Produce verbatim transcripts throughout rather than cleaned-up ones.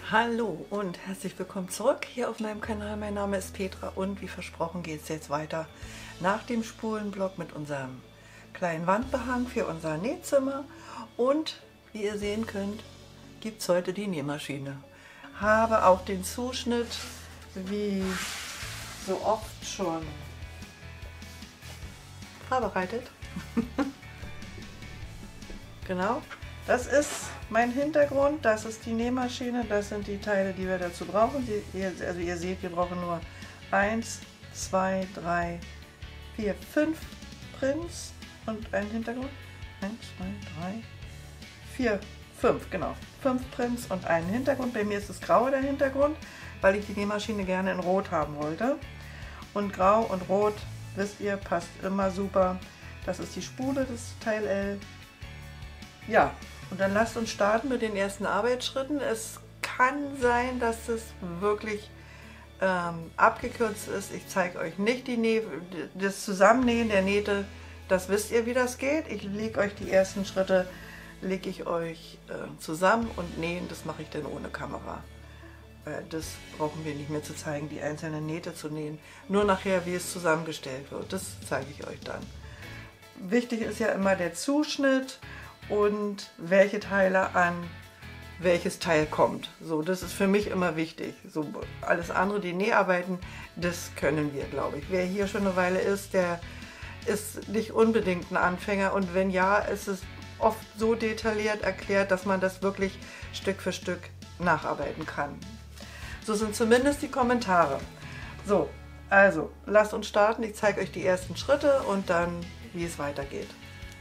Hallo und herzlich willkommen zurück hier auf meinem Kanal. Mein Name ist Petra und wie versprochen geht es jetzt weiter nach dem Spulenblock mit unserem kleinen Wandbehang für unser Nähzimmer. Und wie ihr sehen könnt, gibt es heute die Nähmaschine. Habe auch den Zuschnitt wie so oft schon vorbereitet. Genau. Das ist mein Hintergrund, das ist die Nähmaschine, das sind die Teile, die wir dazu brauchen. Also ihr seht, wir brauchen nur eins, zwei, drei, vier, fünf Prints und einen Hintergrund. eins, zwei, drei, vier, fünf, genau. fünf Prints und einen Hintergrund. Bei mir ist es grau der Hintergrund, weil ich die Nähmaschine gerne in Rot haben wollte. Und grau und rot, wisst ihr, passt immer super. Das ist die Spule des Teil L. Ja. Und dann lasst uns starten mit den ersten Arbeitsschritten. Es kann sein, dass es wirklich ähm, abgekürzt ist. Ich zeige euch nicht die Näh das Zusammennähen der Nähte. Das wisst ihr, wie das geht. Ich lege euch die ersten Schritte, lege ich euch äh, zusammen und nähen. Das mache ich dann ohne Kamera. Äh, das brauchen wir nicht mehr zu zeigen, die einzelnen Nähte zu nähen. Nur nachher, wie es zusammengestellt wird. Das zeige ich euch dann. Wichtig ist ja immer der Zuschnitt und welche Teile an welches Teil kommt. So, das ist für mich immer wichtig. So, alles andere, die Näharbeiten, das können wir, glaube ich. Wer hier schon eine Weile ist, der ist nicht unbedingt ein Anfänger. Und wenn ja, ist es oft so detailliert erklärt, dass man das wirklich Stück für Stück nacharbeiten kann. So sind zumindest die Kommentare. So, also lasst uns starten. Ich zeige euch die ersten Schritte und dann, wie es weitergeht.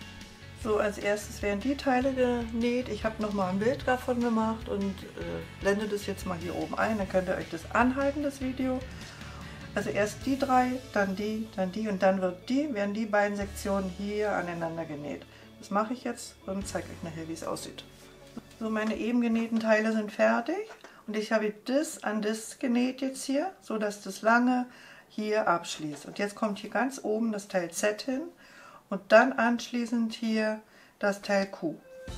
So, als erstes werden die Teile genäht. Ich habe noch mal ein Bild davon gemacht und äh, blende das jetzt mal hier oben ein. Dann könnt ihr euch das anhalten, das Video. Also erst die drei, dann die, dann die und dann wird die, werden die beiden Sektionen hier aneinander genäht. Das mache ich jetzt und zeige euch nachher, wie es aussieht. So, meine eben genähten Teile sind fertig und ich habe das an das genäht jetzt hier, so dass das lange hier abschließt. Und jetzt kommt hier ganz oben das Teil Z hin. Und dann anschließend hier das Teil Q.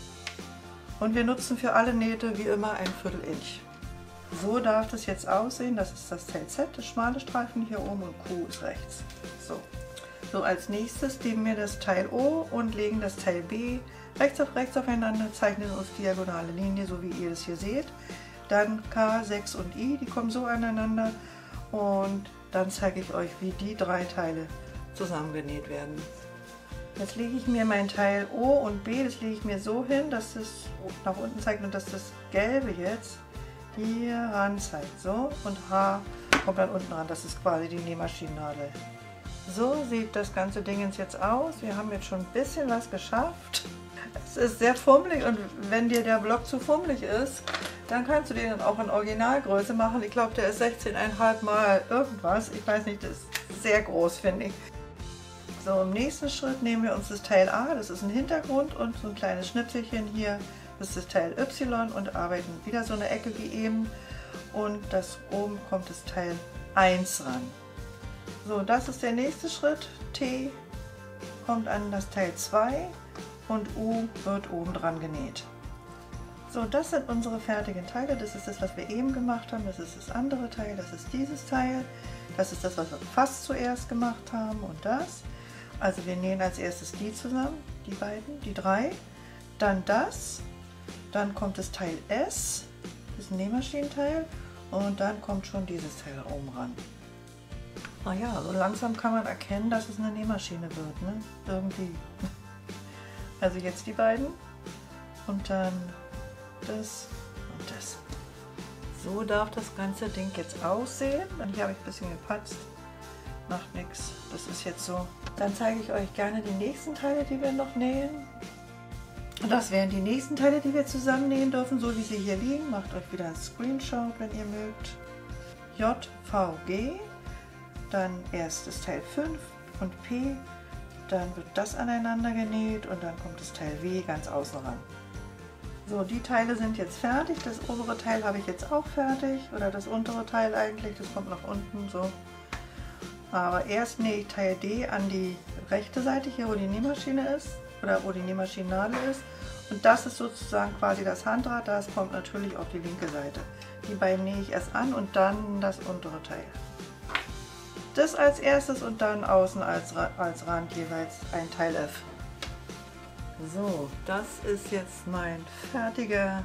Und wir nutzen für alle Nähte wie immer ein Viertel Inch. So darf das jetzt aussehen. Das ist das Teil Z, das schmale Streifen hier oben und Q ist rechts. So, so als nächstes nehmen wir das Teil O und legen das Teil B rechts auf rechts aufeinander, zeichnen uns diagonale Linie, so wie ihr es hier seht. Dann K, sechs und I, die kommen so aneinander. Und dann zeige ich euch, wie die drei Teile zusammengenäht werden. Jetzt lege ich mir mein Teil O und B, das lege ich mir so hin, dass es nach unten zeigt und dass das Gelbe jetzt hier ran zeigt. So, und H kommt dann unten ran, das ist quasi die Nähmaschinennadel. So sieht das ganze Ding jetzt aus. Wir haben jetzt schon ein bisschen was geschafft. Es ist sehr fummelig und wenn dir der Block zu fummelig ist, dann kannst du den dann auch in Originalgröße machen. Ich glaube, der ist sechzehn Komma fünf mal irgendwas. Ich weiß nicht, das ist sehr groß, finde ich. So, im nächsten Schritt nehmen wir uns das Teil A, das ist ein Hintergrund und so ein kleines Schnipselchen hier, das ist das Teil Y und arbeiten wieder so eine Ecke wie eben und das oben kommt das Teil eins ran. So, das ist der nächste Schritt, T kommt an das Teil zwei und U wird oben dran genäht. So, das sind unsere fertigen Teile, das ist das, was wir eben gemacht haben, das ist das andere Teil, das ist dieses Teil, das ist das, was wir fast zuerst gemacht haben und das. Also wir nähen als erstes die zusammen, die beiden, die drei, dann das, dann kommt das Teil S, das ist ein Nähmaschinenteil und dann kommt schon dieses Teil oben ran. Naja, so langsam kann man erkennen, dass es eine Nähmaschine wird, ne? Irgendwie. Also jetzt die beiden und dann das und das. So darf das ganze Ding jetzt aussehen. Und hier habe ich ein bisschen gepatzt. Macht nichts. Das ist jetzt so. Dann zeige ich euch gerne die nächsten Teile, die wir noch nähen. Und das wären die nächsten Teile, die wir zusammen nähen dürfen, so wie sie hier liegen. Macht euch wieder ein Screenshot, wenn ihr mögt. J, V, G. Dann erst das Teil fünf und P. Dann wird das aneinander genäht und dann kommt das Teil W ganz außen ran. So, die Teile sind jetzt fertig. Das obere Teil habe ich jetzt auch fertig. Oder das untere Teil eigentlich, das kommt nach unten so. Aber erst nähe ich Teil D an die rechte Seite, hier wo die Nähmaschine ist. Oder wo die Nähmaschinennadel ist. Und das ist sozusagen quasi das Handrad, das kommt natürlich auf die linke Seite. Die beiden nähe ich erst an und dann das untere Teil. Das als erstes und dann außen als, als Rand jeweils ein Teil F. So, das ist jetzt mein fertiger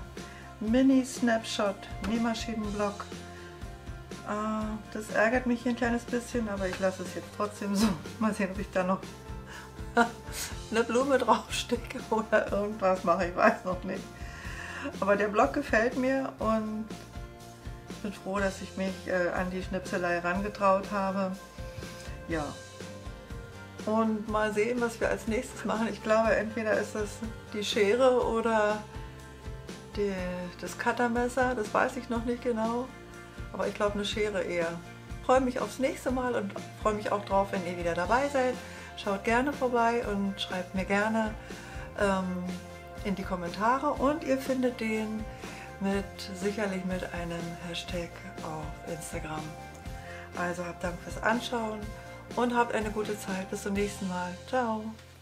Mini-Snapshot-Nähmaschinenblock. Äh, das ärgert mich hier ein kleines bisschen, aber ich lasse es jetzt trotzdem so. Mal sehen, ob ich da noch eine Blume draufstecke oder irgendwas mache, ich weiß noch nicht. Aber der Block gefällt mir und ich bin froh, dass ich mich äh, an die Schnipselei herangetraut habe. Ja. Und mal sehen, was wir als nächstes machen. Ich glaube, entweder ist es die Schere oder die, das Cuttermesser, das weiß ich noch nicht genau. Aber ich glaube, eine Schere eher. Ich freue mich aufs nächste Mal und freue mich auch drauf, wenn ihr wieder dabei seid. Schaut gerne vorbei und schreibt mir gerne ähm, in die Kommentare. Und ihr findet den mit, sicherlich mit einem Hashtag auf Instagram. Also habt Dank fürs Anschauen und habt eine gute Zeit. Bis zum nächsten Mal. Ciao!